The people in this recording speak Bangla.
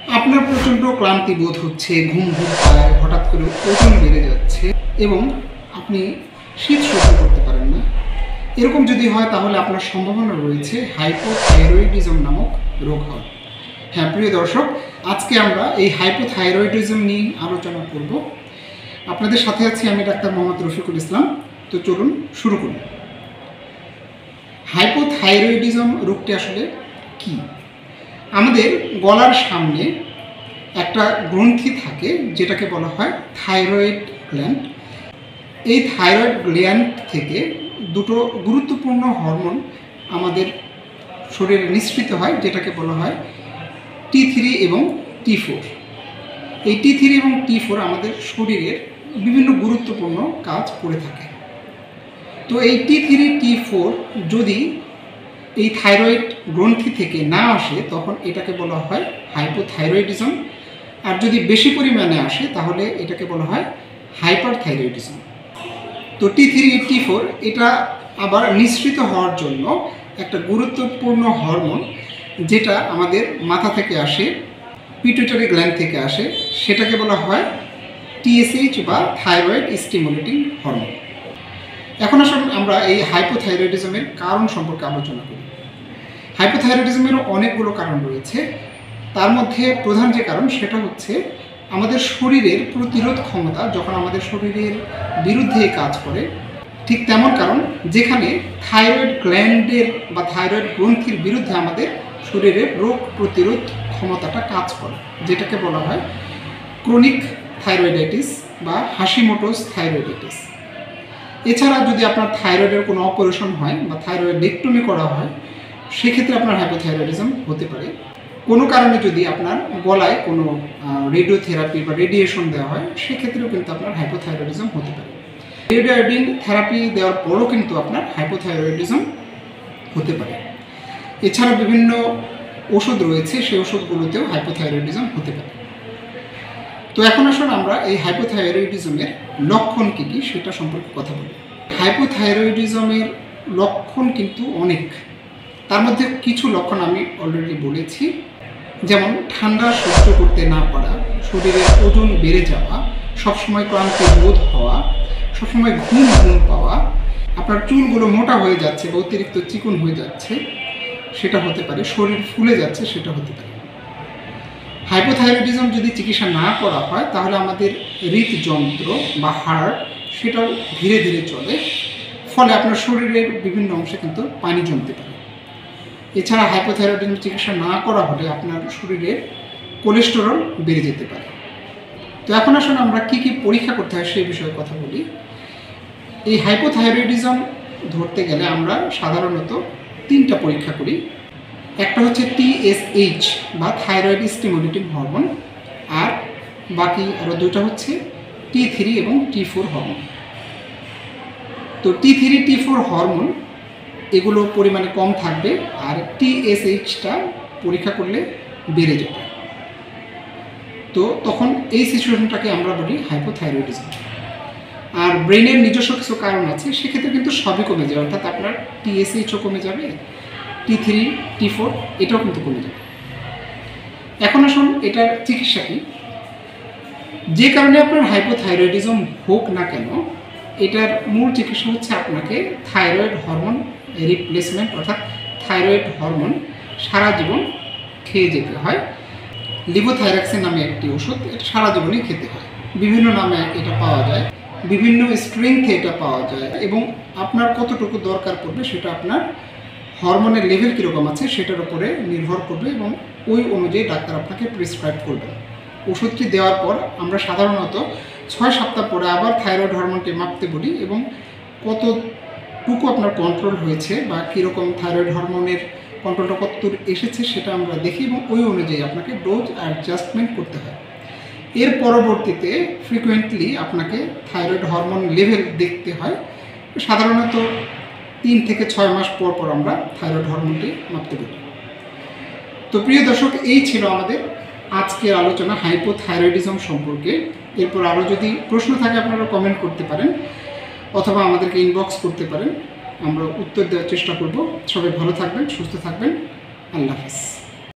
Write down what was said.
আপনার প্রচণ্ড ক্লান্তি বোধ হচ্ছে, ঘুম ঘুম পায়, হঠাৎ করে ওজন বেড়ে যাচ্ছে এবং আপনি শীত সহ্য করতে পারেন না, এরকম যদি হয় তাহলে আপনার সম্ভাবনা রয়েছে হাইপোথাইরয়েডিজম নামক রোগ হওয়ার। হ্যাঁ প্রিয় দর্শক, আজকে আমরা এই হাইপোথাইরয়েডিজম নিয়ে আলোচনা করব। আপনাদের সাথে আছি আমি ডাক্তার মোহাম্মদ রফিকুল ইসলাম। তো চলুন শুরু করুন। হাইপোথাইরয়েডিজম রোগটি আসলে কি? আমাদের গলার সামনে একটা গ্রন্থি থাকে যেটাকে বলা হয় থাইরয়েড গ্ল্যান্ড। এই থাইরয়েড গ্ল্যান্ড থেকে দুটো গুরুত্বপূর্ণ হরমোন আমাদের শরীরে নিঃসৃত হয়, যেটাকে বলা হয় T3 এবং T4। এই T3 এবং T4 আমাদের শরীরের বিভিন্ন গুরুত্বপূর্ণ কাজ করে থাকে। তো এই T3 T4 যদি এই থাইরয়েড গ্রন্থি থেকে না আসে তখন এটাকে বলা হয় হাইপোথাইরয়েডিজম, আর যদি বেশি পরিমাণে আসে তাহলে এটাকে বলা হয় হাইপারথাইরয়েডিজম। তো T3 T4 এটা আবার নিঃসৃত হওয়ার জন্য একটা গুরুত্বপূর্ণ হরমোন যেটা আমাদের মাথা থেকে আসে, পিটুইটারি গ্ল্যান্ড থেকে আসে, সেটাকে বলা হয় TSH বা থাইরয়েড স্টিমুলেটিং হরমোন। এখন আসলে আমরা এই হাইপোথাইরয়েডিজমের কারণ সম্পর্কে আলোচনা করি। হাইপোথাইরয়েডিজমেরও অনেকগুলো কারণ রয়েছে, তার মধ্যে প্রধান যে কারণ সেটা হচ্ছে আমাদের শরীরের প্রতিরোধ ক্ষমতা যখন আমাদের শরীরের বিরুদ্ধে কাজ করে, ঠিক তেমন কারণ যেখানে থাইরয়েড গ্ল্যান্ডের বা থাইরয়েড গ্রন্থির বিরুদ্ধে আমাদের শরীরের রোগ প্রতিরোধ ক্ষমতাটা কাজ করে, যেটাকে বলা হয় ক্রনিক থাইরয়েডাইটিস বা হাশিমোটোস থাইরয়েডাইটিস। এছাড়া যদি আপনার থাইরয়েডের কোনো অপারেশন হয় বা থাইরয়েডেক্টমি করা হয়, সেক্ষেত্রে আপনার হাইপোথাইরয়েডিজম হতে পারে। কোনো কারণে যদি আপনার গলায় কোনো রেডিওথেরাপি বা রেডিয়েশন দেওয়া হয়, সেক্ষেত্রেও কিন্তু আপনার হাইপোথাইরয়েডিজম হতে পারে। রেডিওআয়োডিন থেরাপি দেওয়ার পরও কিন্তু আপনার হাইপোথাইরয়েডিজম হতে পারে। এছাড়া বিভিন্ন ওষুধ রয়েছে, সেই ওষুধগুলোতেও হাইপোথাইরয়েডিজম হতে পারে। তো এখন আসলে আমরা এই হাইপোথাইরয়েডিজমের লক্ষণ কী কী সেটা সম্পর্কে কথা বলি। হাইপোথাইরয়েডিজমের লক্ষণ কিন্তু অনেক, তার মধ্যে কিছু লক্ষণ আমি অলরেডি বলেছি, যেমন ঠান্ডা সহ্য করতে না পারা, শরীরের ওজন বেড়ে যাওয়া, সবসময় ক্লান্তি বোধ হওয়া, সবসময় ঘুম ঘুম পাওয়া, আপনার চুলগুলো মোটা হয়ে যাচ্ছে বা অতিরিক্ত চিকন হয়ে যাচ্ছে সেটা হতে পারে, শরীর ফুলে যাচ্ছে সেটা হতে পারে। হাইপোথাইরয়েডিজম যদি চিকিৎসা না করা হয় তাহলে আমাদের হৃদযন্ত্র বা হার্ট সেটাও ধীরে ধীরে চলে, ফলে আপনার শরীরের বিভিন্ন অংশে কিন্তু পানি জমতে পারে। এছাড়া হাইপোথাইরয়েডিজম চিকিৎসা না করা হলে আপনার শরীরে কোলেস্টেরল বেড়ে যেতে পারে। তো এখন আসলে আমরা কী কী পরীক্ষা করতে হয় সেই বিষয়ে কথা বলি। এই হাইপোথাইরয়েডিজম ধরতে গেলে আমরা সাধারণত 3টা পরীক্ষা করি। একটা হচ্ছে TSH বা থাইরয়েড স্টিমুলেটিং হরমোন, আর বাকি আরও 2টা হচ্ছে T3 এবং T4 হরমোন। তো T3 T4 হরমোন এগুলো পরিমাণে কম থাকবে, আর TSHটা পরীক্ষা করলে বেড়ে যাবে। তো তখন এই সিচুয়েশনটাকে আমরা বলি হাইপোথাইরয়েডিজম। আর ব্রেনের নিজস্ব কিছু কারণ আছে, সেক্ষেত্রে কিন্তু সবই কমে যাবে, অর্থাৎ আপনার TSHও কমে যাবে, T3 T4 এটাও কিন্তু কমে যাবে। এখন আসুন এটার চিকিৎসা কী। যে কারণে আপনার হাইপোথাইরয়েডিজম হোক না কেন, এটার মূল চিকিৎসা হচ্ছে আপনাকে থাইরয়েড হরমোন রিপ্লেসমেন্ট, অর্থাৎ থাইরয়েড হরমোন সারা জীবন খেয়ে যেতে হয়। লিভোথাইরাক্সিন নামে একটি ওষুধ, এটা সারা জীবনই খেতে হয়। বিভিন্ন নামে এটা পাওয়া যায়, বিভিন্ন স্ট্রেংথে এটা পাওয়া যায়, এবং আপনার কতটুকু দরকার পড়বে সেটা আপনার হরমোনের লেভেল কীরকম আছে সেটার উপরে নির্ভর করবে, এবং ওই অনুযায়ী ডাক্তার আপনাকে প্রেসক্রাইব করবেন। ওষুধটি দেওয়ার পর আমরা সাধারণত 6 সপ্তাহ পরে আবার থাইরয়েড হরমোনটি মাপতে বলি, এবং কতটুকু আপনার কন্ট্রোল হয়েছে বা কীরকম থাইরয়েড হরমোনের কন্ট্রোলটা কতদূর এসেছে সেটা আমরা দেখি, এবং ওই অনুযায়ী আপনাকে ডোজ অ্যাডজাস্টমেন্ট করতে হয়। এর পরবর্তীতে ফ্রিকুয়েন্টলি আপনাকে থাইরয়েড হরমোন লেভেল দেখতে হয়। সাধারণত 3 থেকে 6 মাস পর পর আমরা থাইরয়েড হরমোনটি মাপতে পারি। তো প্রিয় দর্শক, এই ছিল আমাদের আজকের আলোচনা হাইপোথাইরয়েডিজম সম্পর্কে। এরপর আরও যদি প্রশ্ন থাকে আপনারা কমেন্ট করতে পারেন, অথবা আমাদেরকে ইনবক্স করতে পারেন, আমরা উত্তর দেওয়ার চেষ্টা করব। সবাই ভালো থাকবেন, সুস্থ থাকবেন। আল্লাহ হাফেজ।